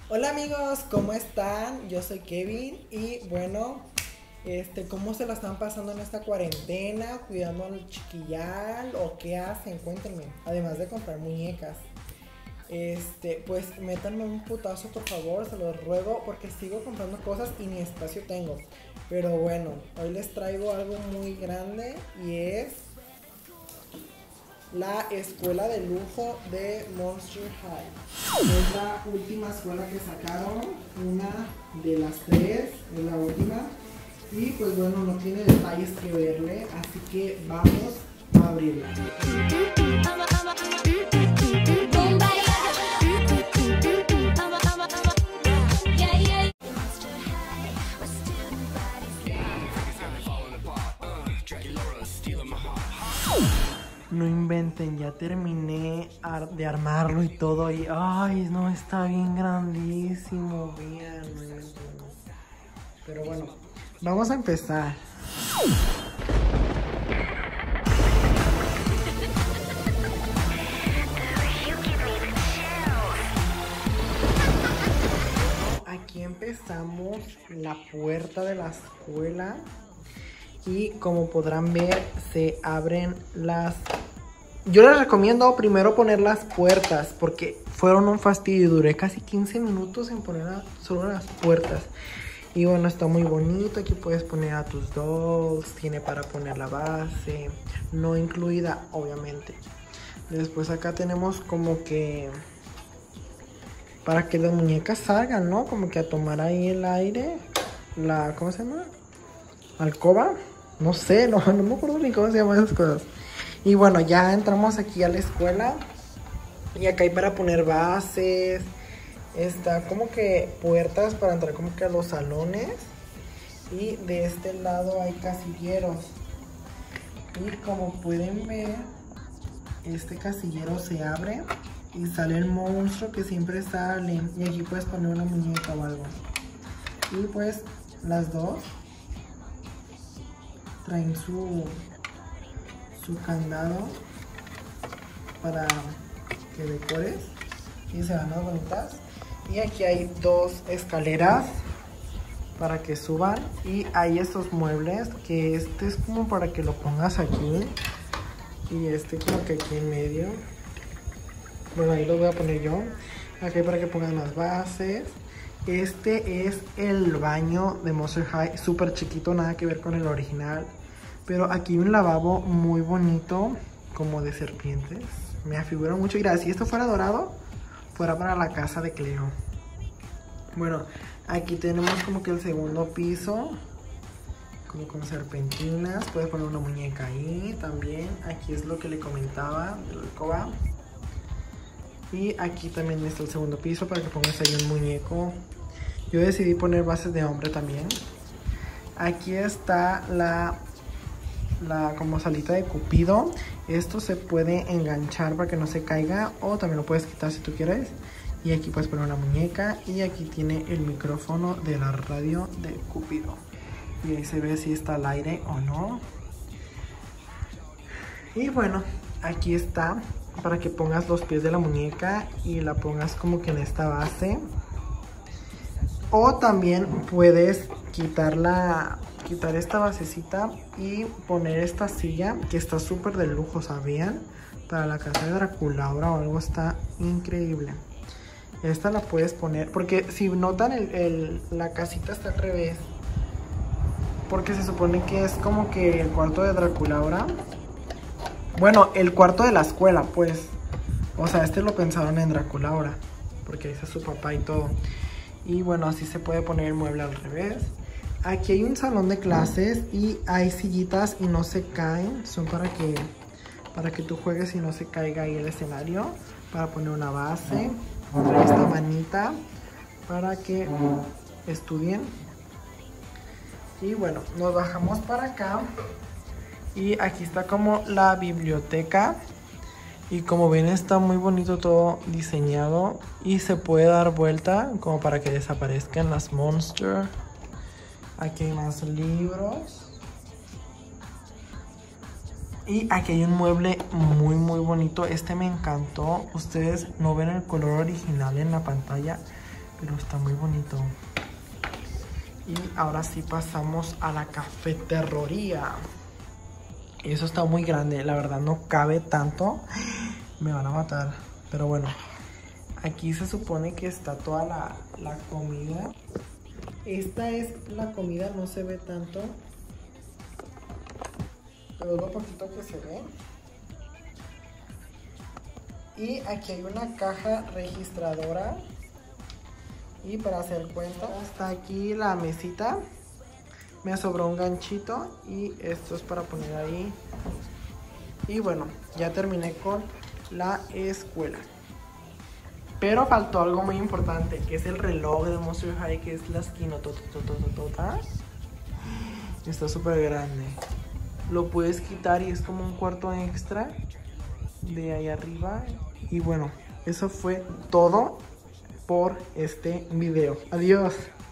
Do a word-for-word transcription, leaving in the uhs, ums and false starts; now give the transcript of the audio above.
Hola amigos, ¿cómo están? Yo soy Kevin y bueno, este, ¿cómo se la están pasando en esta cuarentena? ¿Cuidando al chiquillal o qué hacen? Cuéntenme, además de comprar muñecas. Este, pues métanme un putazo por favor, se los ruego porque sigo comprando cosas y ni espacio tengo. Pero bueno, hoy les traigo algo muy grande y es la escuela de lujo de Monster High. Es la última escuela que sacaron, una de las tres, es la última. Y pues bueno, no tiene detalles que verle, así que vamos a abrirla. No inventen, ya terminé de armarlo y todo y ay, no, está bien grandísimo, vean, no inventen. Pero bueno, vamos a empezar. Aquí empezamos la puerta de la escuela y como podrán ver se abren las... Yo les recomiendo primero poner las puertas porque fueron un fastidio. Duré casi quince minutos en poner a, solo las puertas. Y bueno, está muy bonito. Aquí puedes poner a tus dolls. Tiene para poner la base. No incluida, obviamente. Después acá tenemos como que... para que las muñecas salgan, ¿no? Como que a tomar ahí el aire. La... ¿Cómo se llama? Alcoba. No sé, no, no me acuerdo ni cómo se llaman esas cosas. Y bueno, ya entramos aquí a la escuela. Y acá hay para poner bases. Está como que puertas para entrar como que a los salones. Y de este lado hay casilleros. Y como pueden ver, este casillero se abre. Y sale el monstruo que siempre sale. Y aquí puedes poner una muñeca o algo. Y pues las dos traen su... su candado para que decores y se van más bonitas. Y aquí hay dos escaleras para que suban y hay estos muebles que este es como para que lo pongas aquí y este como que aquí en medio. Bueno, ahí lo voy a poner yo. Aquí para que pongan las bases. Este es el baño de Monster High, súper chiquito, nada que ver con el original. Pero aquí hay un lavabo muy bonito, como de serpientes. Me afigura mucho. Mira, si esto fuera dorado, fuera para la casa de Cleo. Bueno, aquí tenemos como que el segundo piso, como con serpentinas. Puedes poner una muñeca ahí también. Aquí es lo que le comentaba de la alcoba. Y aquí también está el segundo piso para que pongas ahí un muñeco. Yo decidí poner bases de hombre también. Aquí está la... la como salita de Cupido. Esto se puede enganchar para que no se caiga o también lo puedes quitar si tú quieres. Y aquí puedes poner una muñeca y aquí tiene el micrófono de la radio de Cupido. Y ahí se ve si está al aire o no. Y bueno, aquí está para que pongas los pies de la muñeca y la pongas como que en esta base. O también puedes quitar la... quitar esta basecita y poner esta silla que está súper de lujo, ¿sabían? Para la casa de Draculaura o algo, está increíble. Esta la puedes poner, porque si notan el, el, la casita está al revés, porque se supone que es como que el cuarto de Draculaura. Bueno, el cuarto de la escuela, pues. O sea, este lo pensaron en Draculaura, porque ahí está su papá y todo. Y bueno, así se puede poner el mueble al revés. Aquí hay un salón de clases y hay sillitas y no se caen. Son para que, para que tú juegues y no se caiga ahí el escenario. Para poner una base. Trae esta manita para que estudien. Y bueno, nos bajamos para acá. Y aquí está como la biblioteca. Y como ven está muy bonito todo diseñado. Y se puede dar vuelta como para que desaparezcan las Monster. Aquí hay más libros. Y aquí hay un mueble muy muy bonito. Este me encantó. Ustedes no ven el color original en la pantalla, pero está muy bonito. Y ahora sí pasamos a la cafetería. Eso está muy grande, la verdad no cabe tanto. Me van a matar, pero bueno. Aquí se supone que está toda la, la comida. Esta es la comida, no se ve tanto, pero lo poquito que se ve. Y aquí hay una caja registradora. Y para hacer cuenta, está aquí la mesita. Me sobró un ganchito y esto es para poner ahí. Y bueno, ya terminé con la escuela. Pero faltó algo muy importante, que es el reloj de Monster High, que es la esquinotototototota. Está súper grande. Lo puedes quitar y es como un cuarto extra de ahí arriba. Y bueno, eso fue todo por este video. Adiós.